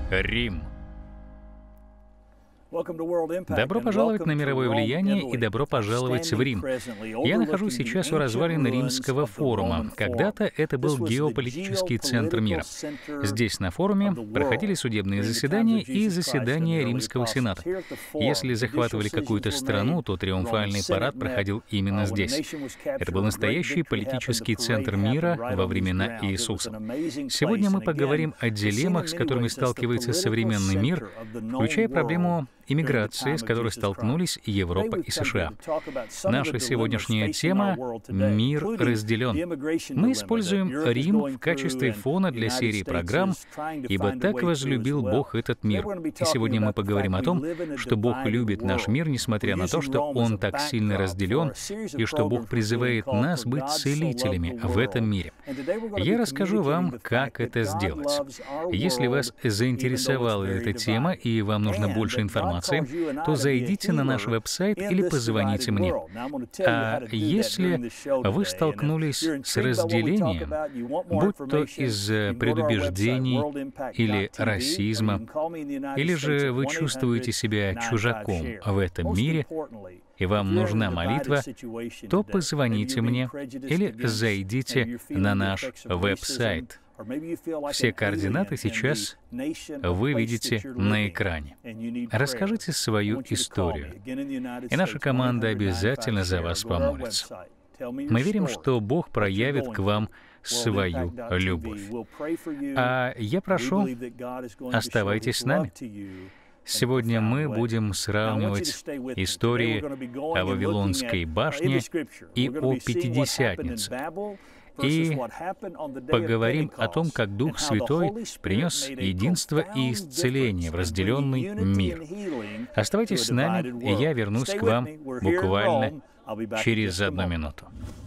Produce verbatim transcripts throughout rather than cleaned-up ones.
Рим. Добро пожаловать на мировое влияние и добро пожаловать в Рим. Я нахожусь сейчас у развалин Римского форума. Когда-то это был геополитический центр мира. Здесь, на форуме, проходили судебные заседания и заседания Римского Сената. Если захватывали какую-то страну, то триумфальный парад проходил именно здесь. Это был настоящий политический центр мира во времена Иисуса. Сегодня мы поговорим о дилеммах, с которыми сталкивается современный мир, включая проблему иммиграции, с которой столкнулись Европа и США. Наша сегодняшняя тема — «Мир разделен». Мы используем Рим в качестве фона для серии программ «Ибо так возлюбил Бог этот мир». И сегодня мы поговорим о том, что Бог любит наш мир, несмотря на то, что он так сильно разделен, и что Бог призывает нас быть целителями в этом мире. Я расскажу вам, как это сделать. Если вас заинтересовала эта тема и вам нужно больше информации, то зайдите на наш веб-сайт или позвоните мне. А если вы столкнулись с разделением, будь то из-за предубеждений или расизма, или же вы чувствуете себя чужаком в этом мире, и вам нужна молитва, то позвоните мне или зайдите на наш веб-сайт. Все координаты сейчас вы видите на экране. Расскажите свою историю, и наша команда обязательно за вас помолится. Мы верим, что Бог проявит к вам свою любовь. А я прошу, оставайтесь с нами. Сегодня мы будем сравнивать истории о Вавилонской башне и о Пятидесятнице. И поговорим о том, как Дух Святой принес единство и исцеление в разделенный мир. Оставайтесь с нами, и я вернусь к вам буквально через одну минуту.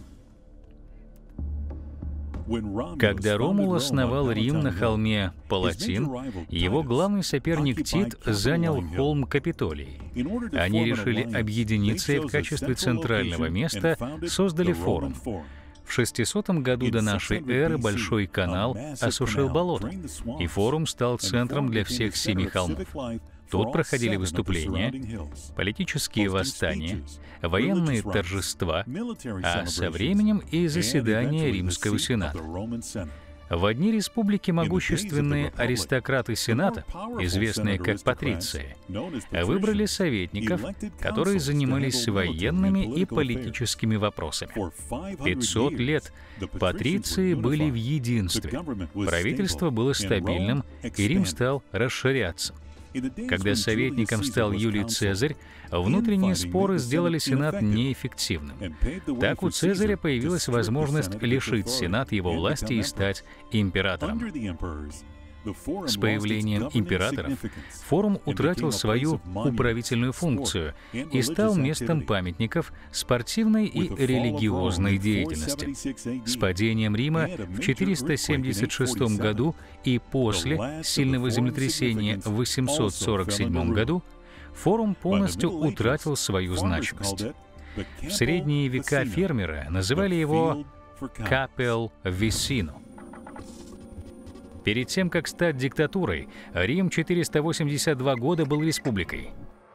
Когда Ромул основал Рим на холме Палатин, его главный соперник Тит занял холм Капитолий. Они решили объединиться и в качестве центрального места создали форум. В шестисотом году до нашей эры Большой канал осушил болото, и форум стал центром для всех семи холмов. Тут проходили выступления, политические восстания, военные торжества, а со временем и заседания Римского Сената. В одни республики могущественные аристократы Сената, известные как патриции, выбрали советников, которые занимались военными и политическими вопросами. пятьсот лет патриции были в единстве, правительство было стабильным, и Рим стал расширяться. Когда советником стал Юлий Цезарь, внутренние споры сделали Сенат неэффективным. Так у Цезаря появилась возможность лишить Сенат его власти и стать императором. С появлением императоров форум утратил свою управительную функцию и стал местом памятников спортивной и религиозной деятельности. С падением Рима в четыреста семьдесят шестом году и после сильного землетрясения в восемьсот сорок седьмом году форум полностью утратил свою значимость. В средние века фермеры называли его «Капел Висино». Перед тем, как стать диктатурой, Рим четыреста восемьдесят два года был республикой.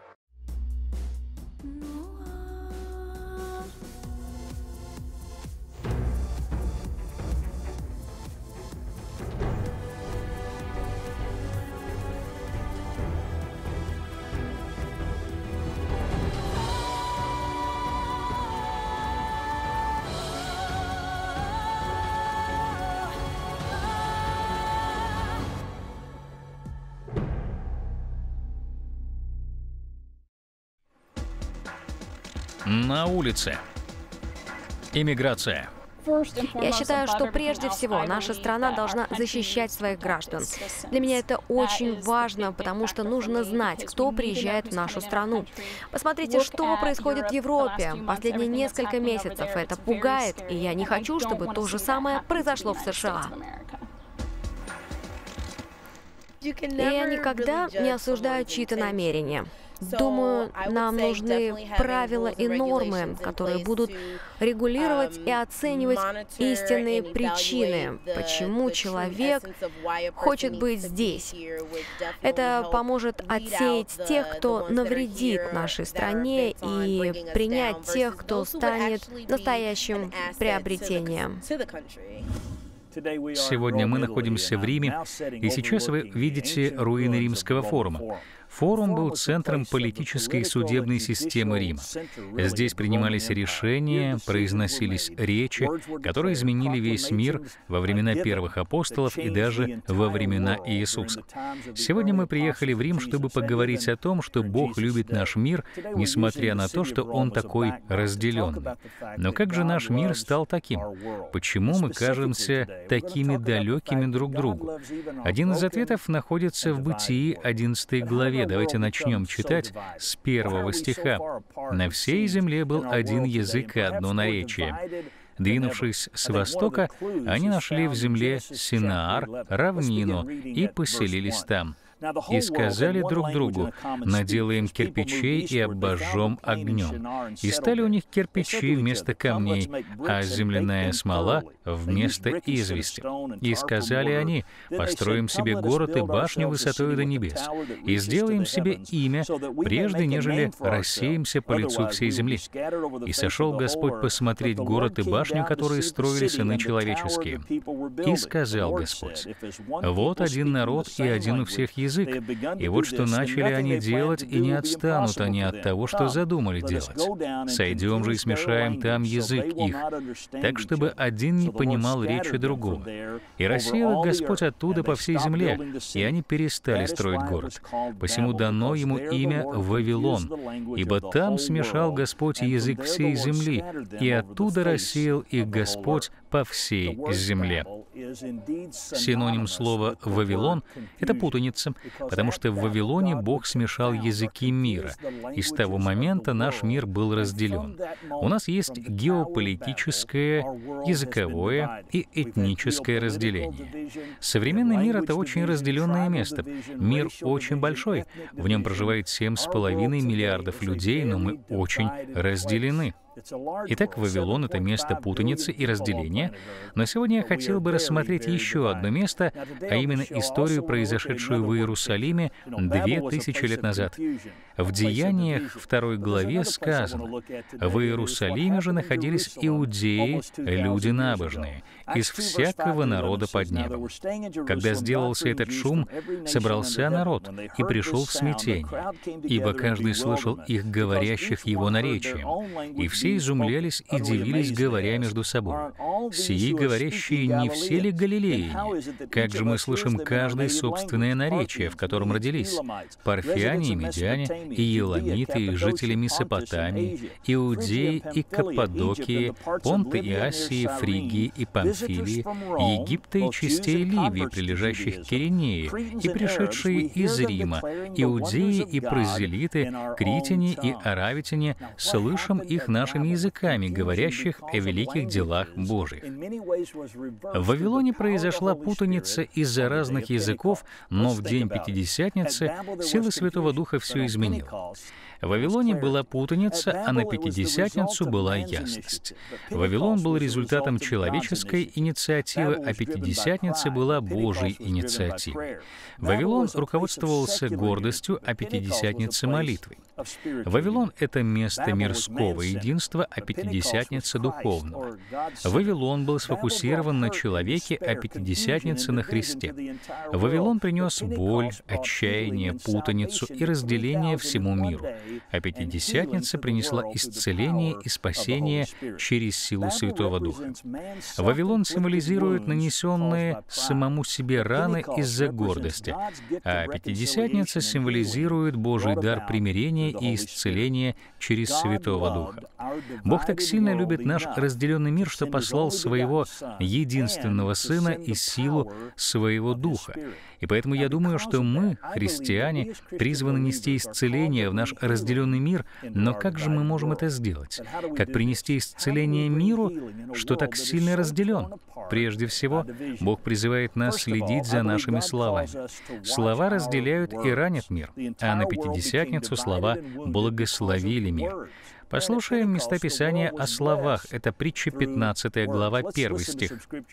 На улице. Иммиграция. Я считаю, что прежде всего наша страна должна защищать своих граждан. Для меня это очень важно, потому что нужно знать, кто приезжает в нашу страну. Посмотрите, что происходит в Европе. Последние несколько месяцев это пугает, и я не хочу, чтобы то же самое произошло в США. И я никогда не осуждаю чьи-то намерения. Думаю, нам нужны правила и нормы, которые будут регулировать и оценивать истинные причины, почему человек хочет быть здесь. Это поможет отсеять тех, кто навредит нашей стране, и принять тех, кто станет настоящим приобретением. Сегодня мы находимся в Риме, и сейчас вы видите руины Римского форума. Форум был центром политической и судебной системы Рима. Здесь принимались решения, произносились речи, которые изменили весь мир во времена первых апостолов и даже во времена Иисуса. Сегодня мы приехали в Рим, чтобы поговорить о том, что Бог любит наш мир, несмотря на то, что он такой разделенный. Но как же наш мир стал таким? Почему мы кажемся такими далекими друг другу? Один из ответов находится в Бытии одиннадцатой главе. Давайте начнем читать с первого стиха. «На всей земле был один язык и одно наречие. Двинувшись с востока, они нашли в земле Синаар, равнину, и поселились там. И сказали друг другу: наделаем кирпичей и обожжем огнем. И стали у них кирпичи вместо камней, а земляная смола вместо извести. И сказали они: построим себе город и башню высотою до небес, и сделаем себе имя, прежде нежели рассеемся по лицу всей земли. И сошел Господь посмотреть город и башню, которые строили сыны человеческие. И сказал Господь: вот один народ и один у всех язык. Язык. И вот что начали они делать, и не отстанут они от того, что задумали делать. Сойдем же и смешаем там язык их, так, чтобы один не понимал речи другого. И рассеял их Господь оттуда по всей земле, и они перестали строить город. Посему дано ему имя Вавилон, ибо там смешал Господь язык всей земли, и оттуда рассеял их Господь по всей земле». Синоним слова «Вавилон» — это путаница, потому что в Вавилоне Бог смешал языки мира, и с того момента наш мир был разделен. У нас есть геополитическое, языковое и этническое разделение. Современный мир — это очень разделенное место. Мир очень большой, в нем проживает семь с половиной миллиардов людей, но мы очень разделены. Итак, Вавилон — это место путаницы и разделения, но сегодня я хотел бы рассмотреть еще одно место, а именно историю, произошедшую в Иерусалиме две тысячи лет назад. В Деяниях второй главе сказано: «В Иерусалиме же находились иудеи, люди набожные, из всякого народа под небом. Когда сделался этот шум, собрался народ и пришел в смятение, ибо каждый слышал их говорящих его наречием, и все изумлялись и дивились, говоря между собой: сии говорящие не все ли галилеяне? Как же мы слышим каждое собственное наречие, в котором родились? Парфяне и медяне, и еламиты, и жители Месопотамии, Иудеи и Каппадокии, Понта и Асии, Фригии и Памфилии, Египта и частей Ливии, прилежащих к Киринее, и пришедшие из Рима, Иудеи и прозелиты, критяне и аравитяне, слышим их нашими языками, говорящих о великих делах Божьих». В Вавилоне произошла путаница из-за разных языков, но в день Пятидесятницы сила Святого Духа все изменила. В Вавилоне была путаница, а на Пятидесятницу была ясность. Вавилон был результатом человеческой инициативы, а Пятидесятница была Божьей инициативой. Вавилон руководствовался гордостью, а Пятидесятница — молитвой. Вавилон — это место мирского единства, а Пятидесятница — духовного. Вавилон был сфокусирован на человеке, а Пятидесятница — на Христе. Вавилон принес боль, отчаяние, путаницу и разделение всему миру, а Пятидесятница принесла исцеление и спасение через силу Святого Духа. Вавилон символизирует нанесенные самому себе раны из-за гордости, а Пятидесятница символизирует Божий дар примирения и исцеления через Святого Духа. Бог так сильно любит наш разделенный мир, что послал Своего единственного Сына и силу Своего Духа. И поэтому я думаю, что мы, христиане, призваны нести исцеление в наш разделенный мир, но как же мы можем это сделать? Как принести исцеление миру, что так сильно разделен? Прежде всего, Бог призывает нас следить за нашими словами. Слова разделяют и ранят мир, а на Пятидесятницу слова благословили мир. Послушаем места Писания о словах. Это Притча пятнадцатая глава, первый стих.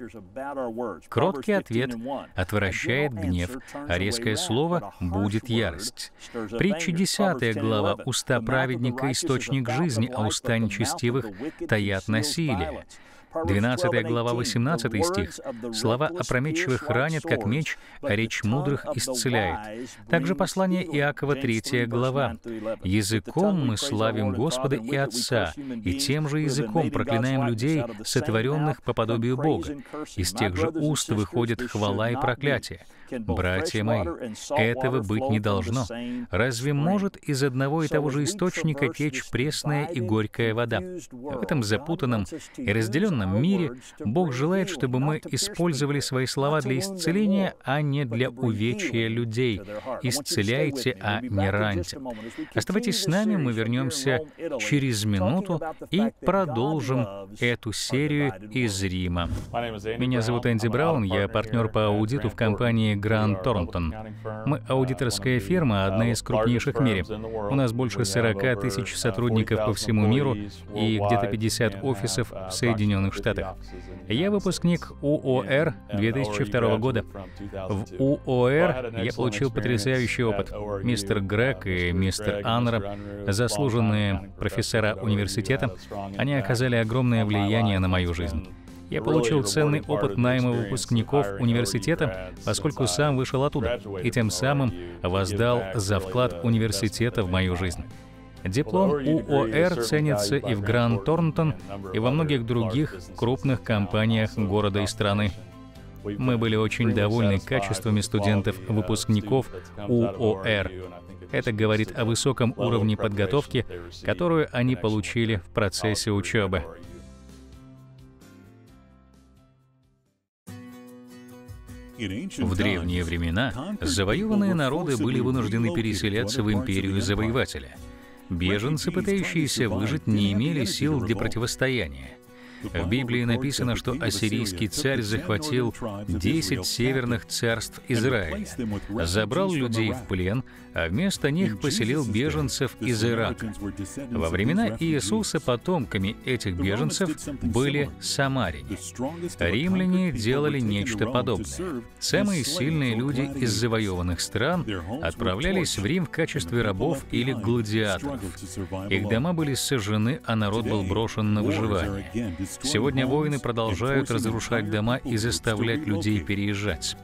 «Кроткий ответ отвращает гнев, а резкое слово будет ярость». Притча десятая глава. «Уста праведника — источник жизни, а уста нечестивых таят насилие». двенадцатая глава, восемнадцатый стих. «Слова опрометчивых ранят, как меч, а речь мудрых исцеляет». Также послание Иакова, третья глава. «Языком мы славим Господа и Отца, и тем же языком проклинаем людей, сотворенных по подобию Бога. Из тех же уст выходит хвала и проклятие». Братья мои, этого быть не должно. Разве может из одного и того же источника течь пресная и горькая вода? В этом запутанном и разделенном мире Бог желает, чтобы мы использовали свои слова для исцеления, а не для увечья людей. Исцеляйте, а не раньте. Оставайтесь с нами, мы вернемся через минуту и продолжим эту серию из Рима. Меня зовут Энди Браун, я партнер по аудиту в компании Grant Thornton. Мы аудиторская фирма, одна из крупнейших в мире. У нас больше сорока тысяч сотрудников по всему миру и где-то пятьдесят офисов в Соединенных Штатах. Я выпускник У О Р две тысячи второго года. В У О Р я получил потрясающий опыт. Мистер Грег и мистер Аннер, заслуженные профессора университета, они оказали огромное влияние на мою жизнь. Я получил ценный опыт найма выпускников университета, поскольку сам вышел оттуда, и тем самым воздал за вклад университета в мою жизнь. Диплом У О Р ценится и в Grant Thornton, и во многих других крупных компаниях города и страны. Мы были очень довольны качествами студентов-выпускников У О Р. Это говорит о высоком уровне подготовки, которую они получили в процессе учебы. В древние времена завоеванные народы были вынуждены переселяться в империю завоевателя. Беженцы, пытающиеся выжить, не имели сил для противостояния. В Библии написано, что ассирийский царь захватил десять северных царств Израиля, забрал людей в плен, а вместо них поселил беженцев из Ирака. Во времена Иисуса потомками этих беженцев были самаряне. Римляне делали нечто подобное. Самые сильные люди из завоеванных стран отправлялись в Рим в качестве рабов или гладиаторов. Их дома были сожжены, а народ был брошен на выживание. Сегодня войны продолжают разрушать дома и заставлять людей переезжать.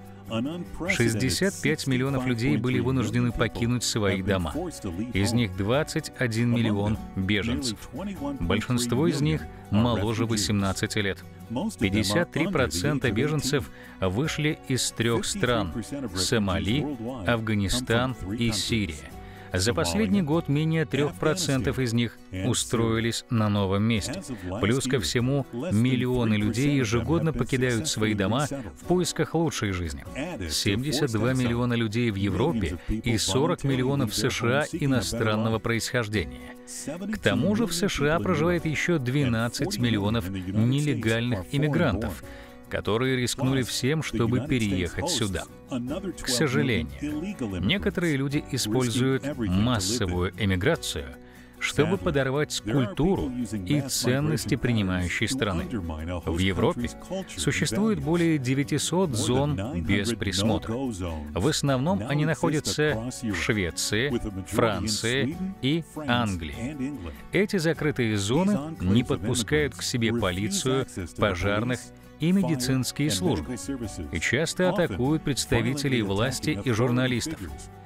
шестьдесят пять миллионов людей были вынуждены покинуть свои дома. Из них двадцать один миллион беженцев. Большинство из них моложе восемнадцати лет. пятьдесят три процента беженцев вышли из трех стран — Сомали, Афганистан и Сирия. За последний год менее трех процентов из них устроились на новом месте. Плюс ко всему, миллионы людей ежегодно покидают свои дома в поисках лучшей жизни. семьдесят два миллиона людей в Европе и сорок миллионов в США иностранного происхождения. К тому же в США проживает еще двенадцать миллионов нелегальных иммигрантов, которые рискнули всем, чтобы переехать сюда. К сожалению, некоторые люди используют массовую эмиграцию, чтобы подорвать культуру и ценности принимающей страны. В Европе существует более девятисот зон без присмотра. В основном они находятся в Швеции, Франции и Англии. Эти закрытые зоны не подпускают к себе полицию, пожарных и медицинские службы, и часто атакуют представителей власти и журналистов.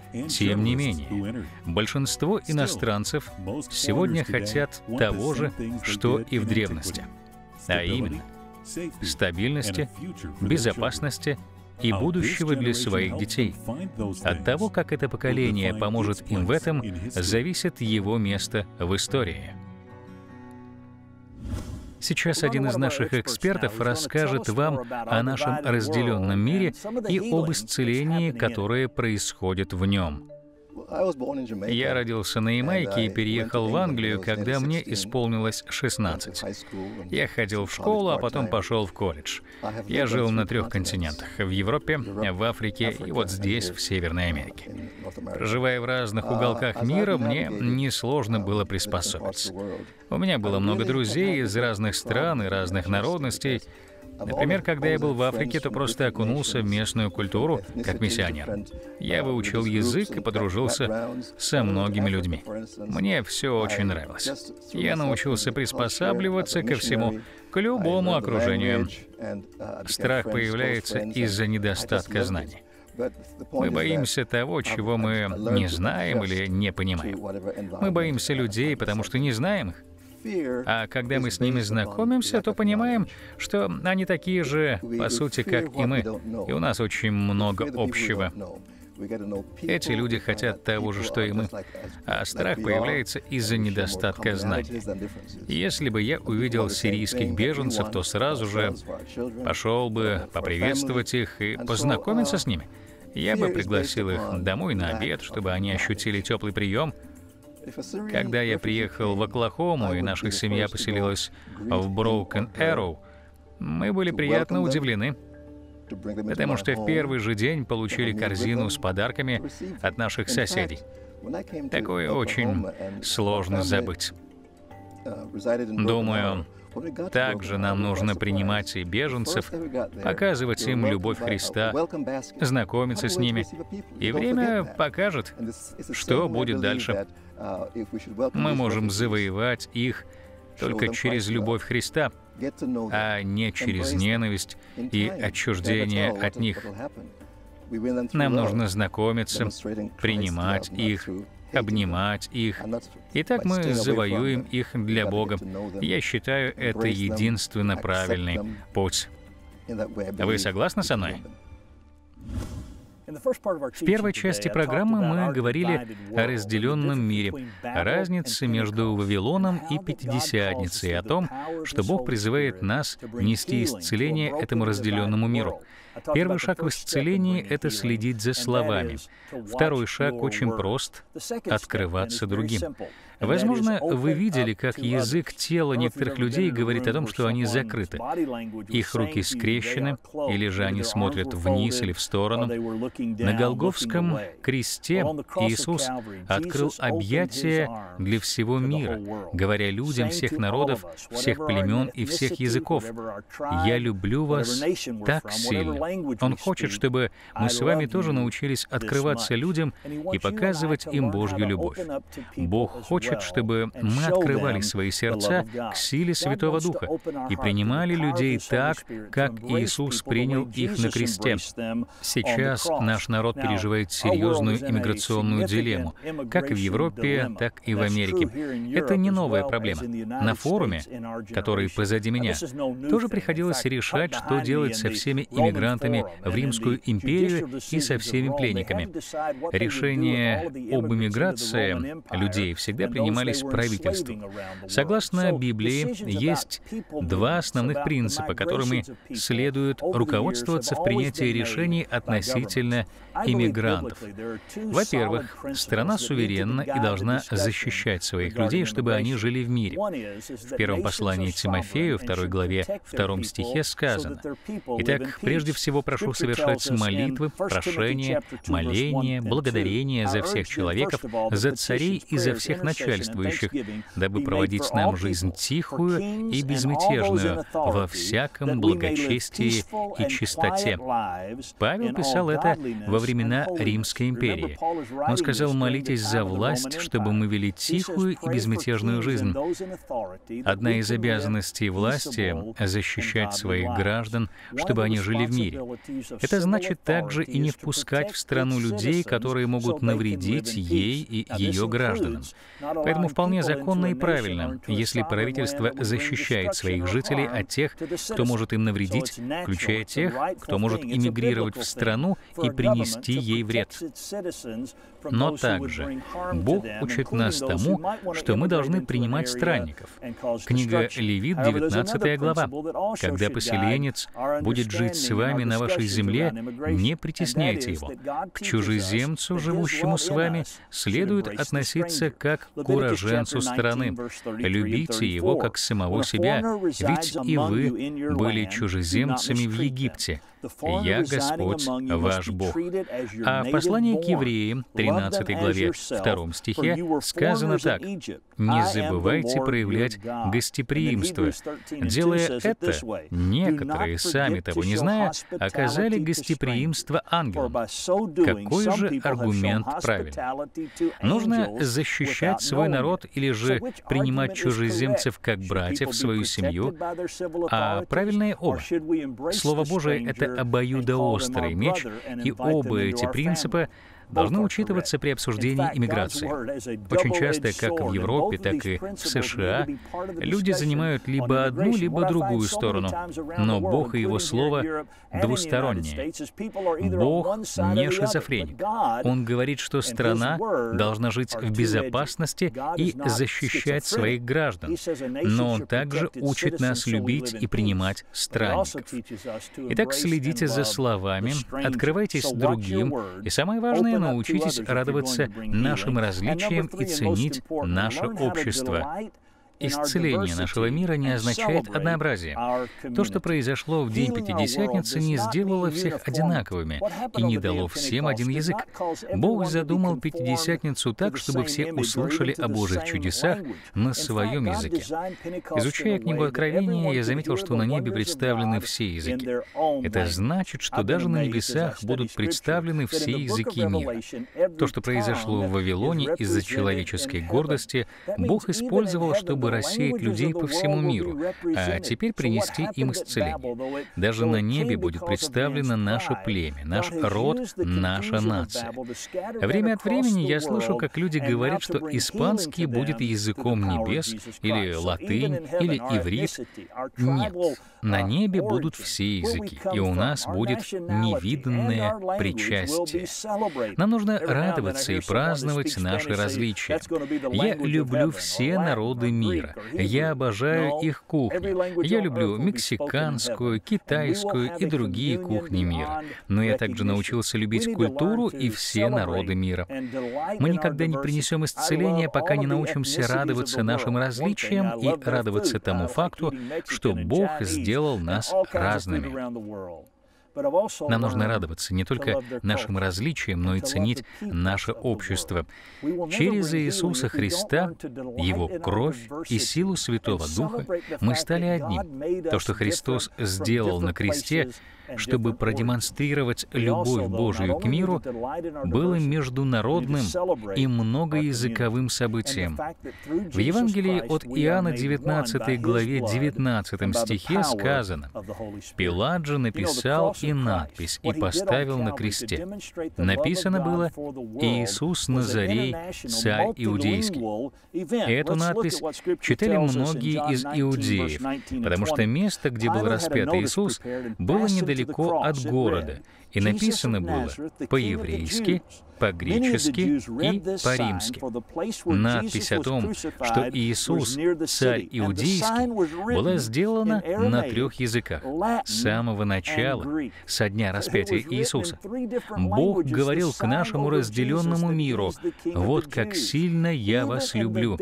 Тем не менее, большинство иностранцев сегодня хотят того же, что и в древности, а именно стабильности, безопасности и будущего для своих детей. От того, как это поколение поможет им в этом, зависит его место в истории. Сейчас один из наших экспертов расскажет вам о нашем разделенном мире и об исцелении, которое происходит в нем. Я родился на Ямайке и переехал в Англию, когда мне исполнилось шестнадцать. Я ходил в школу, а потом пошел в колледж. Я жил на трех континентах — в Европе, в Африке и вот здесь, в Северной Америке. Проживая в разных уголках мира, мне несложно было приспособиться. У меня было много друзей из разных стран и разных народностей. Например, когда я был в Африке, то просто окунулся в местную культуру как миссионер. Я выучил язык и подружился со многими людьми. Мне все очень нравилось. Я научился приспосабливаться ко всему, к любому окружению. Страх появляется из-за недостатка знаний. Мы боимся того, чего мы не знаем или не понимаем. Мы боимся людей, потому что не знаем их. А когда мы с ними знакомимся, то понимаем, что они такие же, по сути, как и мы, и у нас очень много общего. Эти люди хотят того же, что и мы, а страх появляется из-за недостатка знаний. Если бы я увидел сирийских беженцев, то сразу же пошел бы поприветствовать их и познакомиться с ними. Я бы пригласил их домой на обед, чтобы они ощутили теплый прием. Когда я приехал в Оклахому, и наша семья поселилась в Broken Arrow, мы были приятно удивлены, потому что в первый же день получили корзину с подарками от наших соседей. Такое очень сложно забыть. Думаю, также нам нужно принимать и беженцев, показывать им любовь Христа, знакомиться с ними, и время покажет, что будет дальше. Мы можем завоевать их только через любовь Христа, а не через ненависть и отчуждение от них. Нам нужно знакомиться, принимать их, обнимать их. И так мы завоюем их для Бога. Я считаю, это единственно правильный путь. Вы согласны со мной? В первой части программы мы говорили о разделенном мире, о разнице между Вавилоном и Пятидесятницей, о том, что Бог призывает нас нести исцеление этому разделенному миру. Первый шаг в исцелении — это следить за словами. Второй шаг очень прост — открываться другим. Возможно, вы видели, как язык тела некоторых людей говорит о том, что они закрыты. Их руки скрещены, или же они смотрят вниз или в сторону. На Голгофском кресте Иисус открыл объятия для всего мира, говоря людям всех народов, всех племен и всех языков: «Я люблю вас так сильно». Он хочет, чтобы мы с вами тоже научились открываться людям и показывать им Божью любовь. Бог хочет, чтобы мы открывали свои сердца к силе Святого Духа и принимали людей так, как Иисус принял их на кресте. Сейчас наш народ переживает серьезную иммиграционную дилемму, как и в Европе, так и в Америке. Это не новая проблема. На форуме, который позади меня, тоже приходилось решать, что делать со всеми иммигрантами в Римскую империю и со всеми пленниками. Решения об иммиграции людей всегда принимались правительством. Согласно Библии, есть два основных принципа, которыми следует руководствоваться в принятии решений относительно иммигрантов. Во-первых, страна суверенна и должна защищать своих людей, чтобы они жили в мире. В первом послании Тимофею, второй главе, втором стихе сказано: «Итак, прежде всего прошу совершать молитвы, прошения, моления, благодарения за всех человеков, за царей и за всех начальствующих, дабы проводить нам жизнь тихую и безмятежную во всяком благочестии и чистоте». Павел писал это во времена Римской империи. Он сказал: «Молитесь за власть, чтобы мы вели тихую и безмятежную жизнь». Одна из обязанностей власти — защищать своих граждан, чтобы они жили в мире. мире. Это значит также и не впускать в страну людей, которые могут навредить ей и ее гражданам. Поэтому вполне законно и правильно, если правительство защищает своих жителей от тех, кто может им навредить, включая тех, кто может эмигрировать в страну и принести ей вред. Но также Бог учит нас тому, что мы должны принимать странников. Книга Левит, девятнадцатая глава. «Когда поселенец будет жить с вами на вашей земле, не притесняйте его. К чужеземцу, живущему с вами, следует относиться как к уроженцу страны. Любите его как самого себя, ведь и вы были чужеземцами в Египте. Я Господь, ваш Бог». А в послании к евреям, тринадцатой главе, втором стихе, сказано так: «Не забывайте проявлять гостеприимство». Делая это, некоторые, сами того не зная, оказали гостеприимство ангелам. Какой же аргумент правильный? Нужно защищать свой народ или же принимать чужеземцев как братьев в свою семью? А правильное оба. Слово Божие — это обоюдоострый меч, и оба эти принципа должны учитываться при обсуждении иммиграции. Очень часто, как в Европе, так и в США, люди занимают либо одну, либо другую сторону, но Бог и Его Слово двусторонние. Бог не шизофреник. Он говорит, что страна должна жить в безопасности и защищать своих граждан, но Он также учит нас любить и принимать странников. Итак, следите за словами, открывайтесь другим, и самое важное — научитесь радоваться нашим различиям и ценить наше общество. Исцеление нашего мира не означает однообразие. То, что произошло в день Пятидесятницы, не сделало всех одинаковыми и не дало всем один язык. Бог задумал Пятидесятницу так, чтобы все услышали о Божьих чудесах на своем языке. Изучая книгу Откровения, я заметил, что на небе представлены все языки. Это значит, что даже на небесах будут представлены все языки мира. То, что произошло в Вавилоне из-за человеческой гордости, Бог использовал, чтобы рассеять людей по всему миру, а теперь принести им исцеление. Даже на небе будет представлено наше племя, наш род, наша нация. Время от времени я слышу, как люди говорят, что испанский будет языком небес, или латынь, или иврит. Нет. На небе будут все языки, и у нас будет невиданное причастие. Нам нужно радоваться и праздновать наши различия. Я люблю все народы мира. Я обожаю их кухню. Я люблю мексиканскую, китайскую и другие кухни мира. Но я также научился любить культуру и все народы мира. Мы никогда не принесем исцеления, пока не научимся радоваться нашим различиям и радоваться тому факту, что Бог сделал нас разными. Нам нужно радоваться не только нашим различиям, но и ценить наше общество. Через Иисуса Христа, Его кровь и силу Святого Духа мы стали одним. То, что Христос сделал на кресте, чтобы продемонстрировать любовь Божию к миру, было международным и многоязыковым событием. В Евангелии от Иоанна, девятнадцатой главе, девятнадцатом стихе сказано: «Пилат же написал и надпись, и поставил на кресте. Написано было: Иисус Назарей, царь иудейский». Эту надпись читали многие из иудеев, потому что место, где был распят Иисус, было недалеко от города, и написано было по-еврейски, по-гречески и по-римски. Надпись о том, что Иисус, царь иудейский, была сделана на трех языках. С самого начала, со дня распятия Иисуса, Бог говорил к нашему разделенному миру: «Вот как сильно я вас люблю».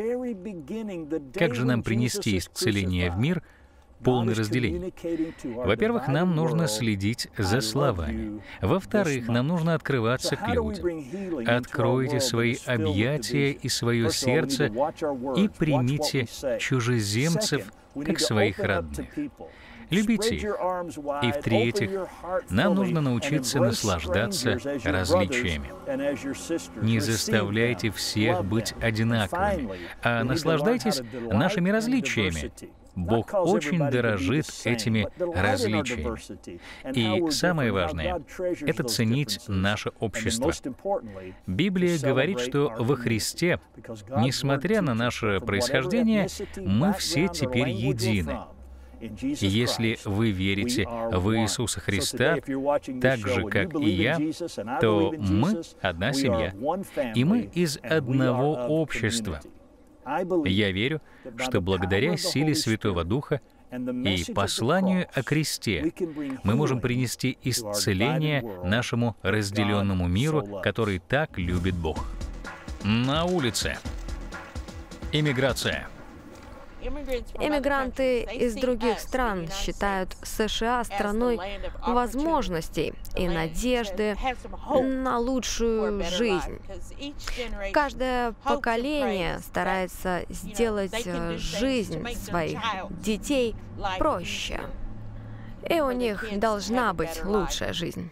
Как же нам принести исцеление в мир, полное разделение? Во-первых, нам нужно следить за словами. Во-вторых, нам нужно открываться к людям. Откройте свои объятия и свое сердце и примите чужеземцев как своих родных. Любите их. И в-третьих, нам нужно научиться наслаждаться различиями. Не заставляйте всех быть одинаковыми, а наслаждайтесь нашими различиями. Бог очень дорожит этими различиями. И самое важное — это ценить наше общество. Библия говорит, что во Христе, несмотря на наше происхождение, мы все теперь едины. И если вы верите в Иисуса Христа так же, как и я, то мы одна семья, и мы из одного общества. Я верю, что благодаря силе Святого Духа и посланию о кресте мы можем принести исцеление нашему разделенному миру, который так любит Бог. На улице. Иммиграция. Иммигранты из других стран считают США страной возможностей и надежды на лучшую жизнь. Каждое поколение старается сделать жизнь своих детей проще. И у них должна быть лучшая жизнь.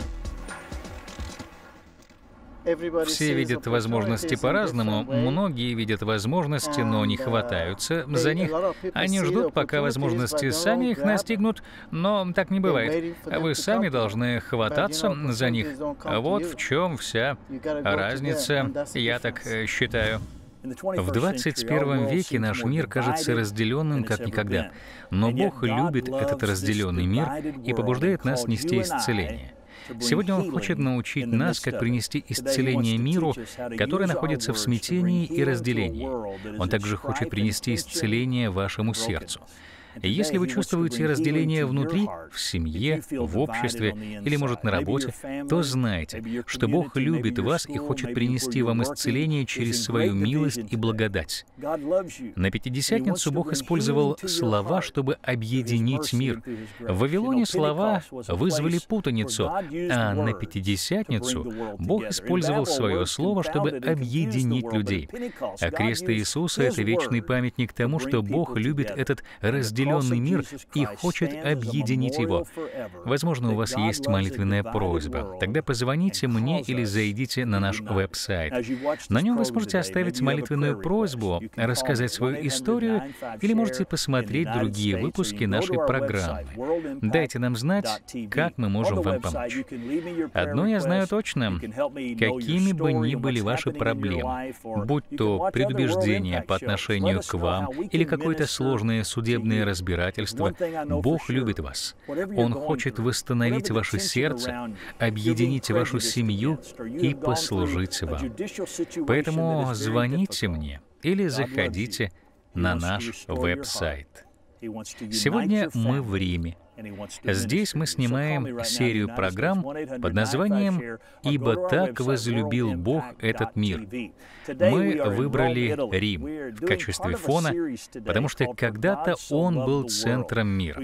Все видят возможности по-разному. Многие видят возможности, но не хватаются за них. Они ждут, пока возможности сами их настигнут, но так не бывает. Вы сами должны хвататься за них. Вот в чем вся разница, я так считаю. В двадцать первом веке наш мир кажется разделенным как никогда. Но Бог любит этот разделенный мир и побуждает нас нести исцеление. Сегодня Он хочет научить нас, как принести исцеление миру, который находится в смятении и разделении. Он также хочет принести исцеление вашему сердцу. Если вы чувствуете разделение внутри, в семье, в обществе или, может, на работе, то знайте, что Бог любит вас и хочет принести вам исцеление через свою милость и благодать. На Пятидесятницу Бог использовал слова, чтобы объединить мир. В Вавилоне слова вызвали путаницу, а на Пятидесятницу Бог использовал свое слово, чтобы объединить людей. А крест Иисуса — это вечный памятник тому, что Бог любит этот разделенный мир и хочет объединить его. Возможно, у вас есть молитвенная просьба. Тогда позвоните мне или зайдите на наш веб-сайт. На нем вы сможете оставить молитвенную просьбу, рассказать свою историю или можете посмотреть другие выпуски нашей программы. Дайте нам знать, как мы можем вам помочь. Одно я знаю точно: какими бы ни были ваши проблемы, будь то предубеждение по отношению к вам или какое-то сложное судебное разбирательство, Бог любит вас. Он хочет восстановить ваше сердце, объединить вашу семью и послужить вам. Поэтому звоните мне или заходите на наш веб-сайт. Сегодня мы в Риме. Здесь мы снимаем серию программ под названием «Ибо так возлюбил Бог этот мир». Мы выбрали Рим в качестве фона, потому что когда-то он был центром мира.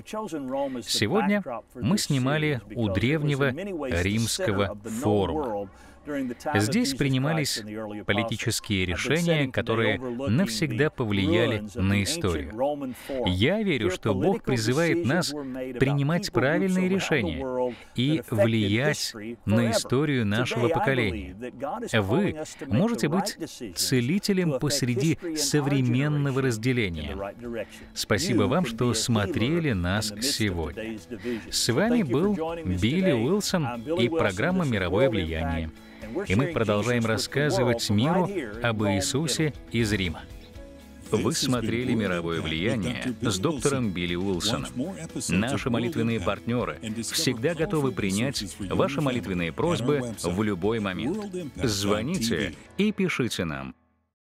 Сегодня мы снимали у древнего римского форума. Здесь принимались политические решения, которые навсегда повлияли на историю. Я верю, что Бог призывает нас принимать правильные решения и влиять на историю нашего поколения. Вы можете быть целителем посреди современного разделения. Спасибо вам, что смотрели нас сегодня. С вами был Билли Уилсон и программа «Мировое влияние». И мы продолжаем рассказывать миру об Иисусе из Рима. Вы смотрели «Мировое влияние» с доктором Билли Уилсоном. Наши молитвенные партнеры всегда готовы принять ваши молитвенные просьбы в любой момент. Звоните и пишите нам.